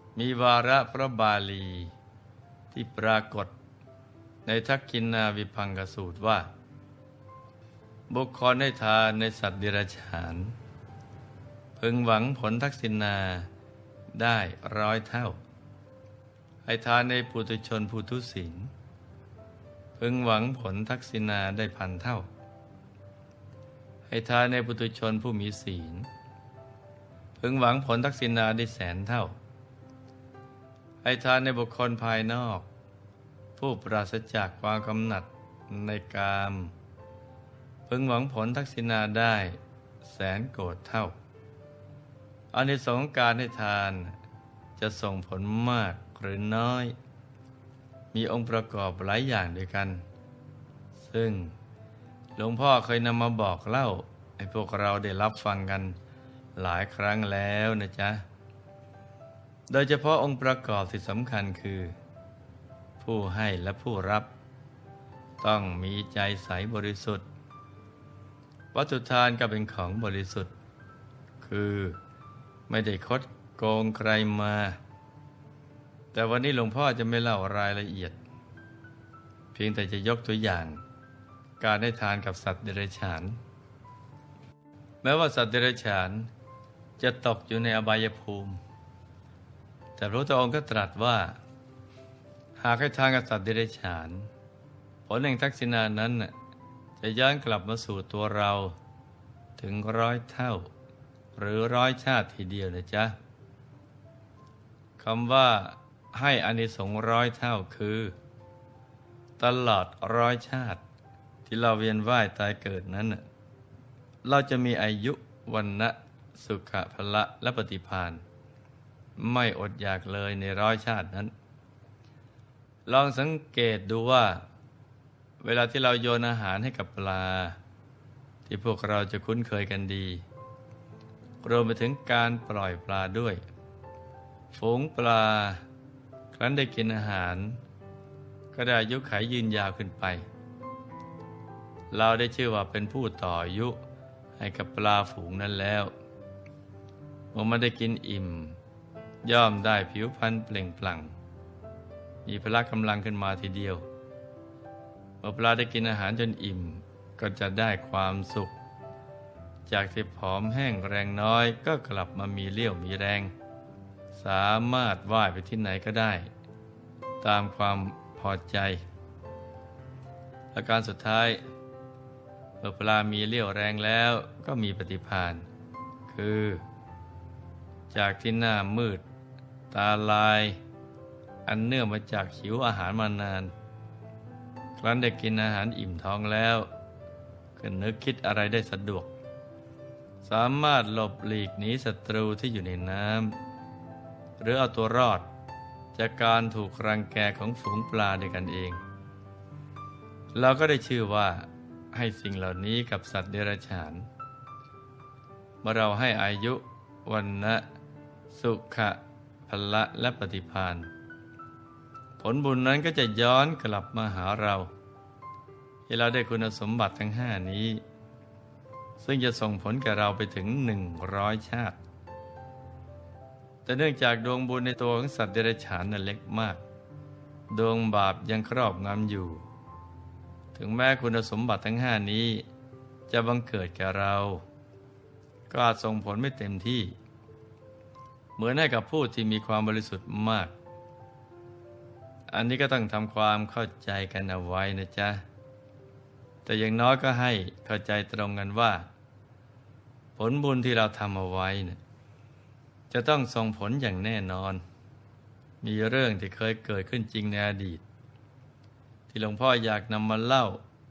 มีวาระพระบาลีที่ปรากฏในทักขิณาวิภังคสูตรว่าบุคคลให้ทานในสัตว์เดรัจฉานพึงหวังผลทักษิณาได้100 เท่าให้ทานในปุถุชนผู้ทุศีลพึงหวังผลทักษิณาได้1,000 เท่าให้ทานในปุถุชนผู้มีศีลพึงหวังผลทักษิณาได้100,000 เท่าให้ทานในบุคคลภายนอกผู้ปราศจากความกำหนัดในกามพึงหวังผลทักษิณาได้100,000 โกฏเท่าอานิสงส์การให้ทานจะส่งผลมากหรือน้อยมีองค์ประกอบหลายอย่างด้วยกันซึ่งหลวงพ่อเคยนำมาบอกเล่าให้พวกเราได้รับฟังกันหลายครั้งแล้วนะจ๊ะโดยเฉพาะองค์ประกอบที่สำคัญคือผู้ให้และผู้รับต้องมีใจใสบริสุทธิ์วัตถุทานก็เป็นของบริสุทธิ์คือไม่ได้คดโกงใครมาแต่วันนี้หลวงพ่อจะไม่เล่ารายละเอียดเพียงแต่จะยกตัวอย่างการให้ทานกับสัตว์เดรัจฉานแม้ว่าสัตว์เดรัจฉานจะตกอยู่ในอบายภูมิแต่พระพุทธองค์ก็ตรัสว่าหากให้ทานกับสัตว์เดรัจฉานผลแห่งทักษิณานั้นจะย้อนกลับมาสู่ตัวเราถึง100 เท่าหรือ100 ชาติทีเดียวนะจ๊ะคำว่าให้อานิสงส์100 เท่าคือตลอด100 ชาติที่เราเวียนว่ายตายเกิดนั้นเราจะมีอายุวันนะสุขะพละและปฏิภาณไม่อดอยากเลยใน100 ชาตินั้นลองสังเกตดูว่าเวลาที่เราโยนอาหารให้กับปลาที่พวกเราจะคุ้นเคยกันดีรวมไปถึงการปล่อยปลาด้วยฝูงปลาครั้นได้กินอาหารก็ได้อายุขัยยืนยาวขึ้นไปเราได้ชื่อว่าเป็นผู้ต่ออายุให้กับปลาฝูงนั้นแล้วเมื่อมันได้กินอิ่มย่อมได้ผิวพรรณเปล่งปลั่งมีพละกำลังขึ้นมาทีเดียวเมื่อปลาได้กินอาหารจนอิ่มก็จะได้ความสุขจากที่ผอมแห้งแรงน้อยก็กลับมามีเลี้ยวมีแรงสามารถว่ายไปที่ไหนก็ได้ตามความพอใจและการสุดท้ายเมื่อปลามีเลี้ยวแรงแล้วก็มีปฏิภาณคือจากที่หน้ามืดตาลายอันเนื่องมาจากหิวอาหารมานานครั้นได้กินอาหารอิ่มท้องแล้วก็นึกคิดอะไรได้สะดวกสามารถหลบหลีกหนีศัตรูที่อยู่ในน้ำหรือเอาตัวรอดจากการถูกรังแกของฝูงปลาด้วยกันเองเราก็ได้ชื่อว่าให้สิ่งเหล่านี้กับสัตว์เดรัจฉานเมื่อเราให้อายุวันนะสุขะพละและปฏิภาณผลบุญนั้นก็จะย้อนกลับมาหาเราให้เราได้คุณสมบัติทั้ง5นี้ซึ่งจะส่งผลแก่เราไปถึง100 ชาติแต่เนื่องจากดวงบุญในตัวของสัตว์เดรัจฉานนั้นเล็กมากดวงบาปยังครอบงำอยู่ถึงแม้คุณสมบัติทั้ง5นี้จะบังเกิดแก่เราก็อาจส่งผลไม่เต็มที่เหมือนให้กับผู้ที่มีความบริสุทธิ์มากอันนี้ก็ต้องทำความเข้าใจกันเอาไว้นะจ๊ะแต่อย่างน้อยก็ให้เข้าใจตรงกันว่าผลบุญที่เราทำเอาไว้เนี่ยจะต้องส่งผลอย่างแน่นอนมีเรื่องที่เคยเกิดขึ้นจริงในอดีตที่หลวงพ่ออยากนำมาเล่า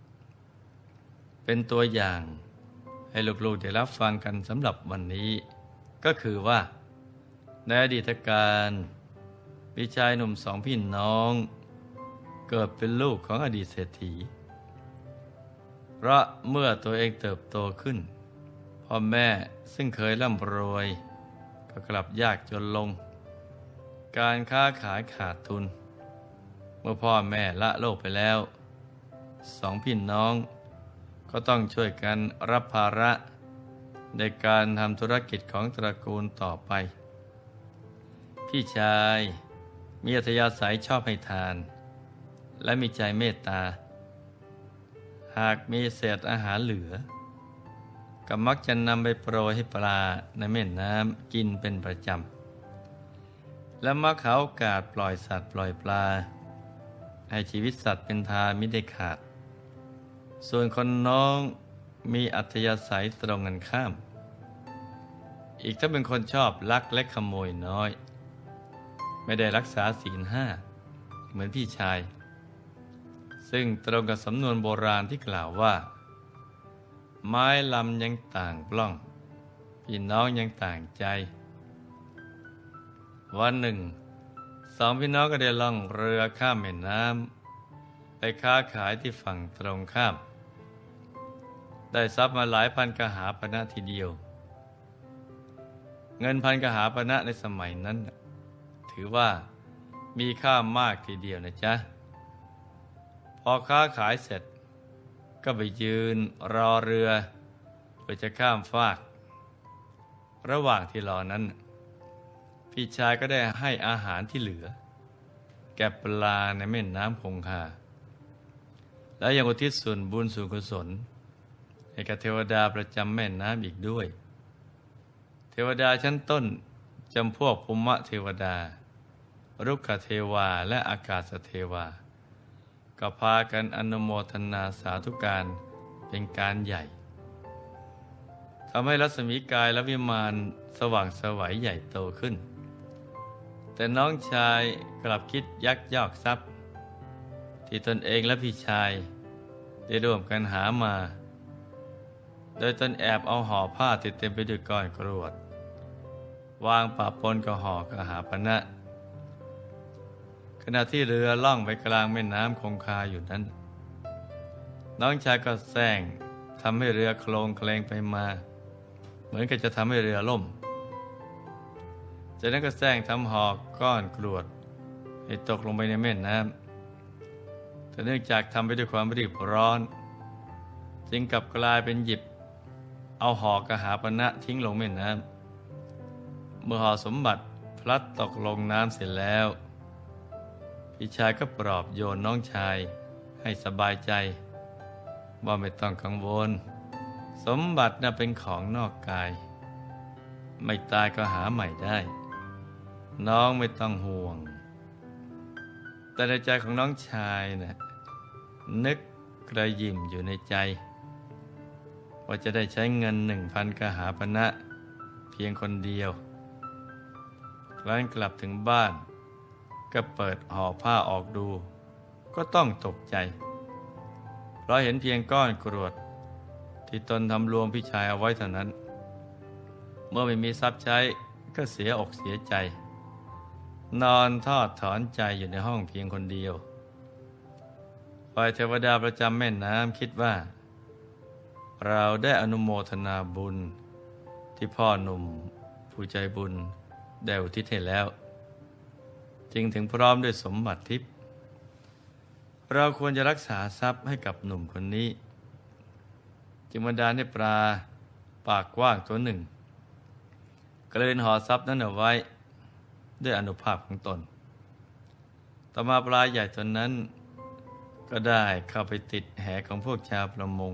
เป็นตัวอย่างให้ลูกๆได้รับฟังกันสำหรับวันนี้ก็คือว่าในอดีตการมีชายหนุ่ม2 พี่น้องเกิดเป็นลูกของอดีตเศรษฐีเพราะเมื่อตัวเองเติบโตขึ้นพ่อแม่ซึ่งเคยร่ำรวยก็กลับยากจนลงการค้าขายขาดทุนเมื่อพ่อแม่ละโลกไปแล้ว2 พี่น้องก็ต้องช่วยกันรับภาระในการทำธุรกิจของตระกูลต่อไปพี่ชายมีอัธยาศัยชอบให้ทานและมีใจเมตตาหากมีเศษอาหารเหลือก็มักจะนำไปโปรยให้ปลาในแม่น้ำกินเป็นประจำและมักหาโอกาสปล่อยสัตว์ปล่อยปลาให้ชีวิตสัตว์เป็นทานมิได้ขาดส่วนคนน้องมีอัธยาศัยตรงกันข้ามอีกถ้าเป็นคนชอบลักและขโมยน้อยไม่ได้รักษาศีลห้าเหมือนพี่ชายซึ่งตรงกับสำนวนโบราณที่กล่าวว่าไม้ลำยังต่างปล้องพี่น้องยังต่างใจวันหนึ่งสองพี่น้องก็ได้ล่องเรือข้ามแม่น้ำไปค้าขายที่ฝั่งตรงข้ามได้ทรัพย์มาหลายพันกหาปณะทีเดียวเงินพันกหาปณะในสมัยนั้นถือว่ามีค่ามากทีเดียวนะจ๊ะพอค้าขายเสร็จก็ไปยืนรอเรือเพื่อจะข้ามฟากระหว่างที่รอนั้นพี่ชายก็ได้ให้อาหารที่เหลือแก่ปลาในแม่น้ำคงคาและยังอุทิศส่วนบุญส่วนกุศลให้กับเทวดาประจำแม่น้ำอีกด้วยเทวดาชั้นต้นจำพวกภูมิเทวดารุกขเทวาและอากาศเทวาก็พากันอนุโมทนาสาธุการเป็นการใหญ่ทำให้รัศมีกายและวิมานสว่างไสวใหญ่โตขึ้นแต่น้องชายกลับคิดยักยอกทรัพย์ที่ตนเองและพี่ชายได้ร่วมกันหามาโดยตนแอบเอาห่อผ้าที่เต็มไปด้วยก้อนกรวดวางปะปนกับห่อกหาปณะขณะที่เรือล่องไปกลางแม่น้ำคงคาอยู่นั้นน้องชายก็แซงทำให้เรือโคลงเคลงไปมาเหมือนกับจะทำให้เรือล่มจากนั้นก็แซงทำห่อก้อนกรวดให้ตกลงไปในแม่น้ำแต่เนื่องจากทำไปด้วยความรีบร้อนจึงกลับกลายเป็นหยิบเอาห่อกหาปณะทิ้งลงแม่น้ำเมื่อห่อสมบัติพลัดตกลงน้ำเสร็จแล้วพี่ชายก็ปลอบโยนน้องชายให้สบายใจว่าไม่ต้องกังวลสมบัติน่ะเป็นของนอกกายไม่ตายก็หาใหม่ได้น้องไม่ต้องห่วงแต่ในใจของน้องชายน่ะนึกกระยิมอยู่ในใจว่าจะได้ใช้เงิน 1,000 กหาปณะเพียงคนเดียวครั้นกลับถึงบ้านก็เปิดห่อผ้าออกดูก็ต้องตกใจเพราะเห็นเพียงก้อนกรวดที่ตนทำรวมพี่ชายเอาไว้เท่านั้นเมื่อไม่มีทรัพย์ใช้ก็เสียอกเสียใจนอนทอดถอนใจอยู่ในห้องเพียงคนเดียวฝ่ายเทวดาประจำแม่น้ำคิดว่าเราได้อนุโมทนาบุญที่พ่อหนุ่มผู้ใจบุญได้อุทิศให้แล้วจึงถึงพร้อมด้วยสมบัติทิพย์เราควรจะรักษาทรัพย์ให้กับหนุ่มคนนี้จึงบันดาลให้ปลาปากกว้างตัวหนึ่งกลืนห่อทรัพย์นั้นเอาไว้ด้วยอานุภาพของตนต่อมาปลาใหญ่ตัวนั้นก็ได้เข้าไปติดแหของพวกชาวประมง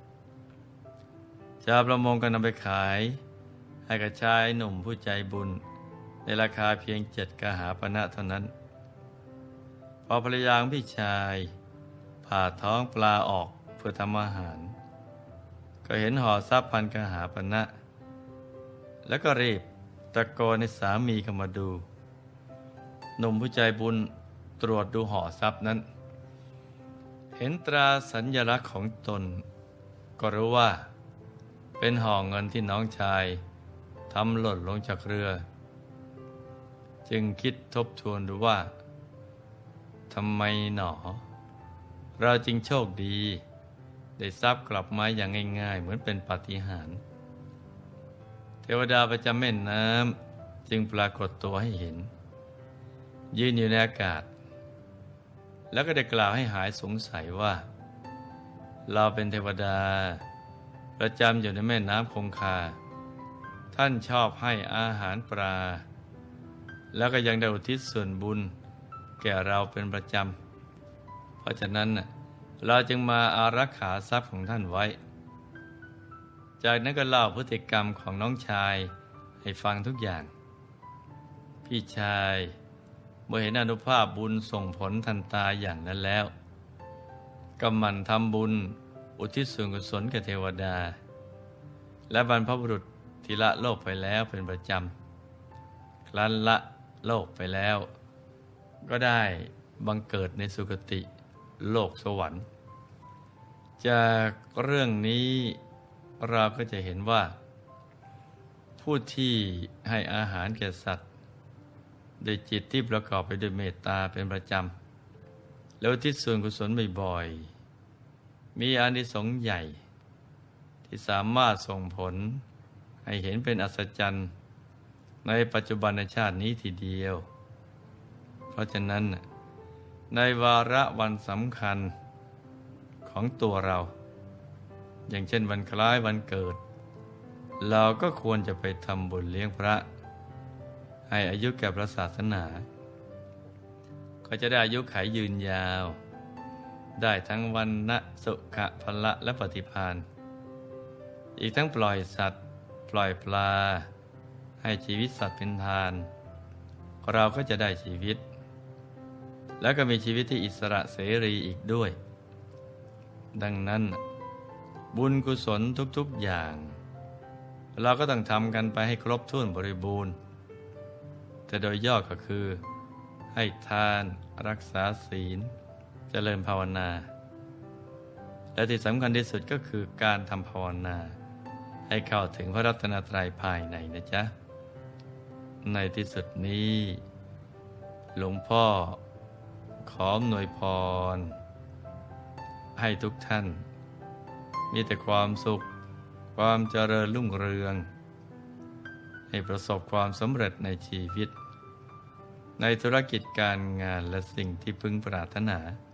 ชาวประมงก็นำไปขายให้กับชายหนุ่มผู้ใจบุญในราคาเพียง7 กหาปณะเท่านั้นพอภรรยาของพี่ชายผ่าท้องปลาออกเพื่อทำอาหารก็เห็นห่อทรัพย์พันกหาปณะแล้วก็รีบตะโกนให้สามีเข้ามาดูหนุ่มผู้ใจบุญตรวจดูห่อทรัพย์นั้นเห็นตราสัญลักษณ์ของตนก็รู้ว่าเป็นห่อเงินที่น้องชายทำหล่นลงจากเรือจึงคิดทบทวนดูว่าทำไมหนอเราจึงโชคดีได้ทรัพย์กลับมาอย่างง่ายๆเหมือนเป็นปาฏิหาริย์เทวดาประจำแม่น้ำจึงปรากฏตัวให้เห็นยืนอยู่ในอากาศแล้วก็ได้กล่าวให้หายสงสัยว่าเราเป็นเทวดาประจำอยู่ในแม่น้ำคงคาท่านชอบให้อาหารปลาแล้วก็ยังได้อุทิศส่วนบุญแก่เราเป็นประจำเพราะฉะนั้นเราจึงมาอารักขาทรัพย์ของท่านไว้จากนั้นก็เล่าพฤติกรรมของน้องชายให้ฟังทุกอย่างพี่ชายเมื่อเห็นอานุภาพบุญส่งผลทันตาอย่างนั้นแล้วก็หมั่นทำบุญอุทิศส่วนกุศลแก่เทวดาและบรรพบุรุษที่ละโลกไปแล้วเป็นประจำครั้นละโลกไปแล้วก็ได้บังเกิดในสุคติโลกสวรรค์จากเรื่องนี้เราก็จะเห็นว่าผู้ที่ให้อาหารแก่สัตว์ด้วยจิตที่ประกอบไปด้วยเมตตาเป็นประจำแล้วอุทิศส่วนกุศลบ่อยๆมีอานิสงส์ใหญ่ที่สามารถส่งผลให้เห็นเป็นอัศจรรย์ในปัจจุบันชาตินี้ทีเดียวเพราะฉะนั้นในวาระวันสำคัญของตัวเราอย่างเช่นวันคล้ายวันเกิดเราก็ควรจะไปทำบุญเลี้ยงพระให้อายุแก่พระศาสนาก็จะได้อายุขัยยืนยาวได้ทั้งวันนะสุขะพละและปฏิภาณอีกทั้งปล่อยสัตว์ปล่อยปลาให้ชีวิตสัตว์เป็นทานเราก็จะได้ชีวิตแล้วก็มีชีวิตที่อิสระเสรีอีกด้วยดังนั้นบุญกุศลทุกๆอย่างเราก็ต้องทำกันไปให้ครบถ้วนบริบูรณ์แต่โดยย่อก็คือให้ทานรักษาศีลเจริญภาวนาและที่สำคัญที่สุดก็คือการทำภาวนาให้เข้าถึงพระรัตนตรัยภายในนะจ๊ะในที่สุดนี้หลวงพ่อขออำนวยพรให้ทุกท่านมีแต่ความสุขความเจริญรุ่งเรืองให้ประสบความสำเร็จในชีวิตในธุรกิจการงานและสิ่งที่พึงปรารถนา